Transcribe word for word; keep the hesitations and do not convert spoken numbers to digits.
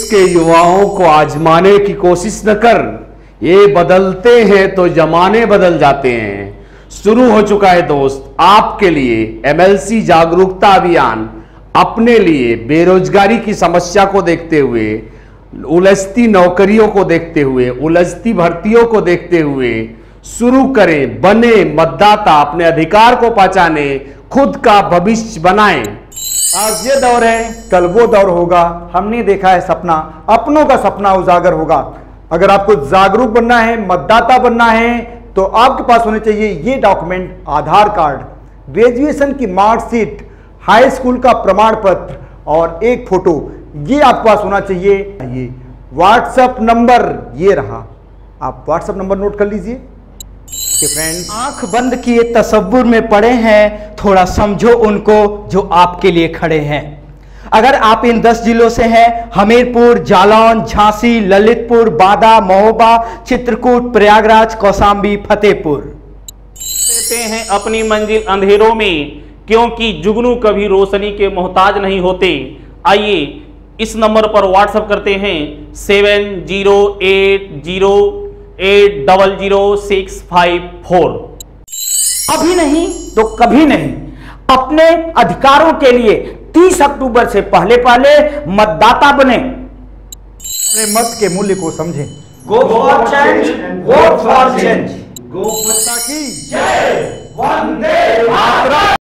के युवाओं को आजमाने की कोशिश न कर, ये बदलते हैं तो जमाने बदल जाते हैं। शुरू हो चुका है दोस्त आपके लिए एमएलसी जागरूकता अभियान। अपने लिए बेरोजगारी की समस्या को देखते हुए, उलझती नौकरियों को देखते हुए, उलझती भर्तियों को देखते हुए शुरू करें, बने मतदाता, अपने अधिकार को पहचाने, खुद का भविष्य बनाएं। आज ये दौर है, कल वो दौर होगा। हमने देखा है सपना, अपनों का सपना उजागर होगा। अगर आपको जागरूक बनना है, मतदाता बनना है, तो आपके पास होने चाहिए ये डॉक्यूमेंट, आधार कार्ड, ग्रेजुएशन की मार्कशीट, हाई स्कूल का प्रमाण पत्र और एक फोटो, ये आपके पास होना चाहिए। ये व्हाट्सएप नंबर ये रहा, आप व्हाट्सएप नंबर नोट कर लीजिए कि फ्रेंड्स आंख बंद किए तसव्वुर में पड़े हैं, थोड़ा समझो उनको जो आपके लिए खड़े हैं। अगर आप इन दस जिलों से हैं, हमीरपुर, जालौन, झांसी, ललितपुर, बांदा, महोबा, चित्रकूट, प्रयागराज, कौशाम्बी, फतेहपुर, देते हैं अपनी मंजिल अंधेरों में, क्योंकि जुगनू कभी रोशनी के मोहताज नहीं होते। आइए इस नंबर पर व्हाट्सएप करते हैं seven zero eight zero eight double zero six five four. अभी नहीं तो कभी नहीं, अपने अधिकारों के लिए तीस अक्टूबर से पहले पहले मतदाता बने। अपने मत के मूल्य को समझें। Go for change, vote for change. गो माता की जय, वंदे मातरम।